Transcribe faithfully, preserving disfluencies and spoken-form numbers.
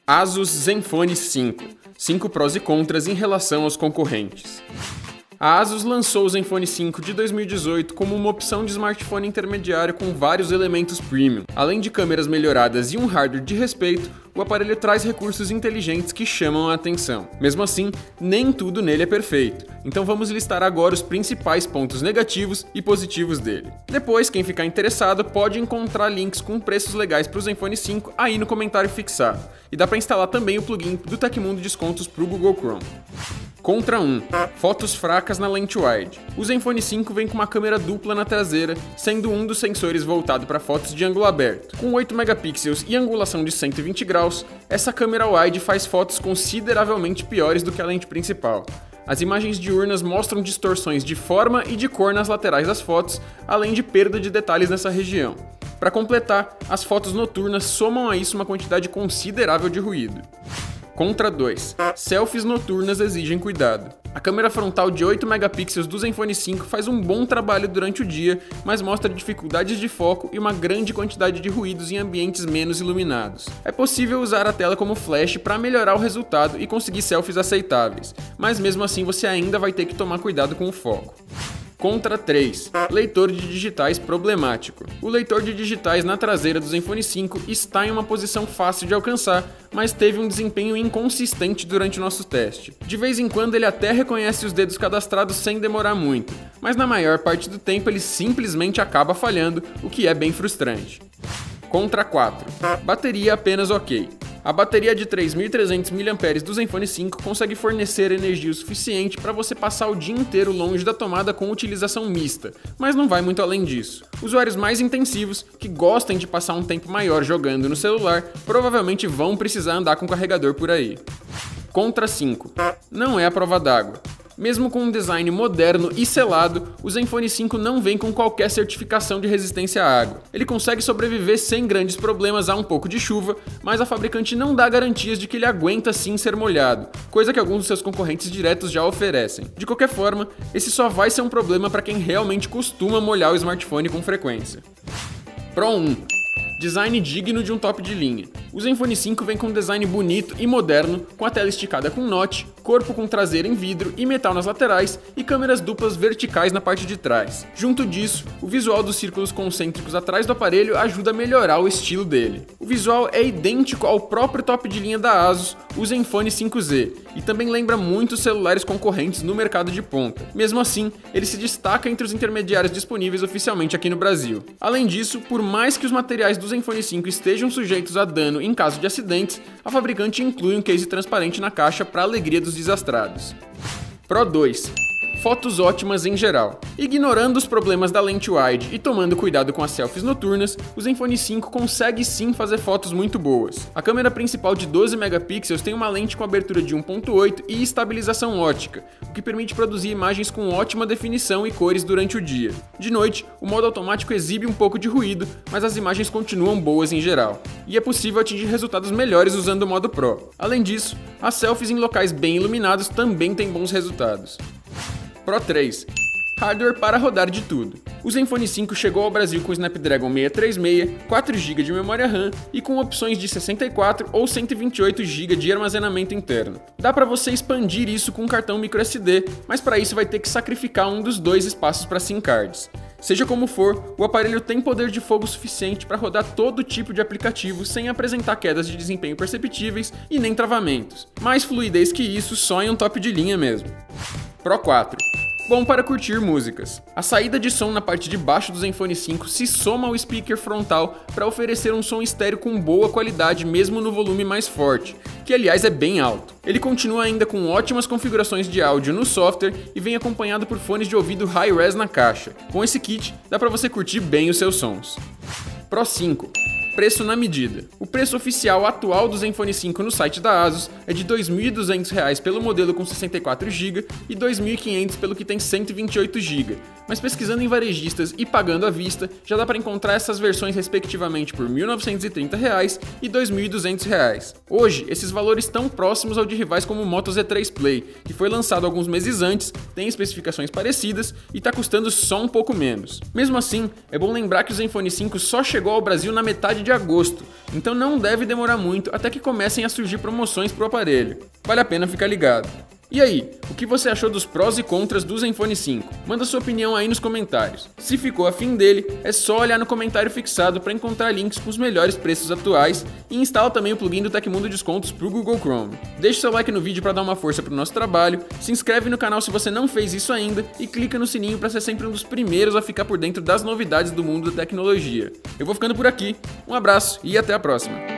Asus Zenfone cinco. cinco prós e contras em relação aos concorrentes. A Asus lançou o Zenfone cinco de dois mil e dezoito como uma opção de smartphone intermediário com vários elementos premium. Além de câmeras melhoradas e um hardware de respeito, o aparelho traz recursos inteligentes que chamam a atenção. Mesmo assim, nem tudo nele é perfeito, então vamos listar agora os principais pontos negativos e positivos dele. Depois, quem ficar interessado pode encontrar links com preços legais para o Zenfone cinco aí no comentário fixado. E dá para instalar também o plugin do Tecmundo Descontos para o Google Chrome. Contra um. Fotos fracas na lente wide. O Zenfone cinco vem com uma câmera dupla na traseira, sendo um dos sensores voltado para fotos de ângulo aberto. Com oito megapixels e angulação de cento e vinte graus, essa câmera wide faz fotos consideravelmente piores do que a lente principal. As imagens diurnas mostram distorções de forma e de cor nas laterais das fotos, além de perda de detalhes nessa região. Para completar, as fotos noturnas somam a isso uma quantidade considerável de ruído. Contra dois. Selfies noturnas exigem cuidado. A câmera frontal de oito megapixels do Zenfone cinco faz um bom trabalho durante o dia, mas mostra dificuldades de foco e uma grande quantidade de ruídos em ambientes menos iluminados. É possível usar a tela como flash para melhorar o resultado e conseguir selfies aceitáveis, mas mesmo assim você ainda vai ter que tomar cuidado com o foco. Contra três. Leitor de digitais problemático. O leitor de digitais na traseira do Zenfone cinco está em uma posição fácil de alcançar, mas teve um desempenho inconsistente durante o nosso teste. De vez em quando ele até reconhece os dedos cadastrados sem demorar muito, mas na maior parte do tempo ele simplesmente acaba falhando, o que é bem frustrante. Contra quatro. Bateria apenas ok. A bateria de três mil e trezentos miliampères-hora do Zenfone cinco consegue fornecer energia o suficiente para você passar o dia inteiro longe da tomada com utilização mista, mas não vai muito além disso. Usuários mais intensivos, que gostem de passar um tempo maior jogando no celular, provavelmente vão precisar andar com carregador por aí. Contra cinco. Não é a prova d'água. Mesmo com um design moderno e selado, o Zenfone cinco não vem com qualquer certificação de resistência à água. Ele consegue sobreviver sem grandes problemas a um pouco de chuva, mas a fabricante não dá garantias de que ele aguenta sim ser molhado, coisa que alguns dos seus concorrentes diretos já oferecem. De qualquer forma, esse só vai ser um problema para quem realmente costuma molhar o smartphone com frequência. Pro um. Design digno de um top de linha. O Zenfone cinco vem com um design bonito e moderno, com a tela esticada com notch, corpo com traseira em vidro e metal nas laterais e câmeras duplas verticais na parte de trás. Junto disso, o visual dos círculos concêntricos atrás do aparelho ajuda a melhorar o estilo dele. O visual é idêntico ao próprio top de linha da Asus, o Zenfone cinco Z, e também lembra muitos celulares concorrentes no mercado de ponta. Mesmo assim, ele se destaca entre os intermediários disponíveis oficialmente aqui no Brasil. Além disso, por mais que os materiais do Zenfone cinco estejam sujeitos a dano em caso de acidentes, a fabricante inclui um case transparente na caixa para a alegria dos desastrados. Pro dois. Fotos ótimas em geral. Ignorando os problemas da lente wide e tomando cuidado com as selfies noturnas, o Zenfone cinco consegue sim fazer fotos muito boas. A câmera principal de doze megapixels tem uma lente com abertura de um ponto oito e estabilização ótica, o que permite produzir imagens com ótima definição e cores durante o dia. De noite, o modo automático exibe um pouco de ruído, mas as imagens continuam boas em geral. E é possível atingir resultados melhores usando o modo Pro. Além disso, as selfies em locais bem iluminados também têm bons resultados. Pro três. Hardware para rodar de tudo. O Zenfone cinco chegou ao Brasil com o Snapdragon seiscentos e trinta e seis, quatro gigas de memória RAM e com opções de sessenta e quatro ou cento e vinte e oito gigas de armazenamento interno. Dá para você expandir isso com um cartão microSD, mas para isso vai ter que sacrificar um dos dois espaços para SIM cards. Seja como for, o aparelho tem poder de fogo suficiente para rodar todo tipo de aplicativo sem apresentar quedas de desempenho perceptíveis e nem travamentos. Mais fluidez que isso só em um top de linha mesmo. Pro quatro. Bom para curtir músicas. A saída de som na parte de baixo do Zenfone cinco se soma ao speaker frontal para oferecer um som estéreo com boa qualidade mesmo no volume mais forte, que aliás é bem alto. Ele continua ainda com ótimas configurações de áudio no software e vem acompanhado por fones de ouvido high-res na caixa. Com esse kit, dá para você curtir bem os seus sons. Pro cinco. Preço na medida. O preço oficial atual do Zenfone cinco no site da Asus é de dois mil e duzentos reais pelo modelo com sessenta e quatro gigas e dois mil e quinhentos pelo que tem cento e vinte e oito gigas, mas pesquisando em varejistas e pagando à vista, já dá para encontrar essas versões respectivamente por mil novecentos e trinta reais e dois mil e duzentos reais. Hoje, esses valores estão próximos ao de rivais como o Moto Z três Play, que foi lançado alguns meses antes, tem especificações parecidas e está custando só um pouco menos. Mesmo assim, é bom lembrar que o Zenfone cinco só chegou ao Brasil na metade de de agosto, então não deve demorar muito até que comecem a surgir promoções para o aparelho. Vale a pena ficar ligado. E aí, o que você achou dos prós e contras do Zenfone cinco? Manda sua opinião aí nos comentários. Se ficou afim dele, é só olhar no comentário fixado para encontrar links com os melhores preços atuais e instala também o plugin do Tecmundo Descontos para o Google Chrome. Deixe seu like no vídeo para dar uma força para o nosso trabalho, se inscreve no canal se você não fez isso ainda e clica no sininho para ser sempre um dos primeiros a ficar por dentro das novidades do mundo da tecnologia. Eu vou ficando por aqui, um abraço e até a próxima!